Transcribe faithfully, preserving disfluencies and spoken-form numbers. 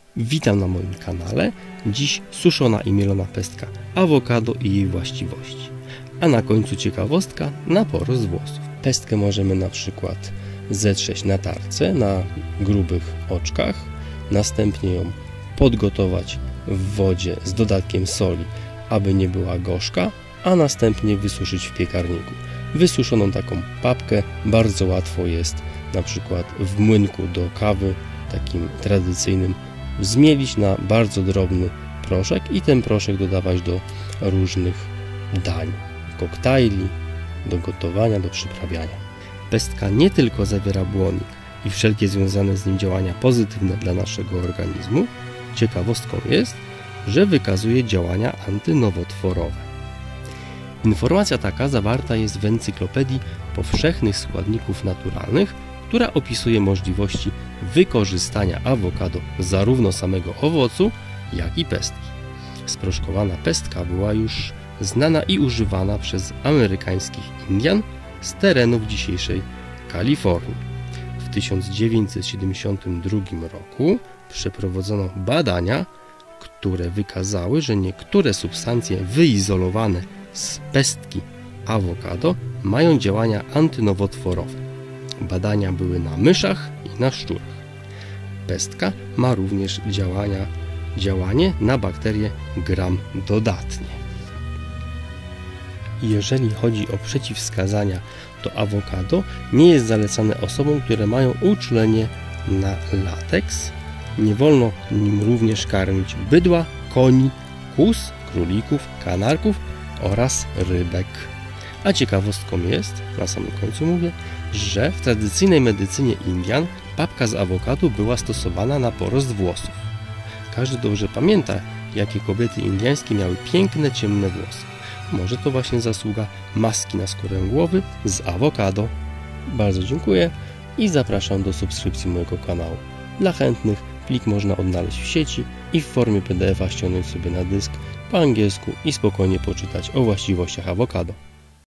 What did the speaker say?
Witam na moim kanale. Dziś suszona i mielona pestka awokado i jej właściwości. A na końcu ciekawostka na porost włosów. Pestkę możemy na przykład zetrzeć na tarce, na grubych oczkach, następnie ją podgotować w wodzie z dodatkiem soli, aby nie była gorzka, a następnie wysuszyć w piekarniku. Wysuszoną taką papkę bardzo łatwo jest na przykład w młynku do kawy, takim tradycyjnym, zmielić na bardzo drobny proszek i ten proszek dodawać do różnych dań, koktajli, do gotowania, do przyprawiania. Pestka nie tylko zawiera błonnik i wszelkie związane z nim działania pozytywne dla naszego organizmu, ciekawostką jest, że wykazuje działania antynowotworowe. Informacja taka zawarta jest w Encyklopedii Powszechnych Składników Naturalnych, która opisuje możliwości wykorzystania awokado zarówno samego owocu, jak i pestki. Sproszkowana pestka była już znana i używana przez amerykańskich Indian z terenów dzisiejszej Kalifornii. W tysiąc dziewięćset siedemdziesiątym drugim roku przeprowadzono badania, które wykazały, że niektóre substancje wyizolowane z pestki awokado mają działania antynowotworowe. Badania były na myszach i na szczurach. Pestka ma również działania, działanie na bakterie gram dodatnie. Jeżeli chodzi o przeciwwskazania, to awokado nie jest zalecane osobom, które mają uczulenie na lateks. Nie wolno nim również karmić bydła, koni, kóz, królików, kanarków oraz rybek. A ciekawostką jest, na samym końcu mówię, że w tradycyjnej medycynie Indian papka z awokado była stosowana na porost włosów. Każdy dobrze pamięta, jakie kobiety indyjskie miały piękne, ciemne włosy. Może to właśnie zasługa maski na skórę głowy z awokado. Bardzo dziękuję i zapraszam do subskrypcji mojego kanału. Dla chętnych plik można odnaleźć w sieci i w formie P D F a ściągnąć sobie na dysk po angielsku i spokojnie poczytać o właściwościach awokado.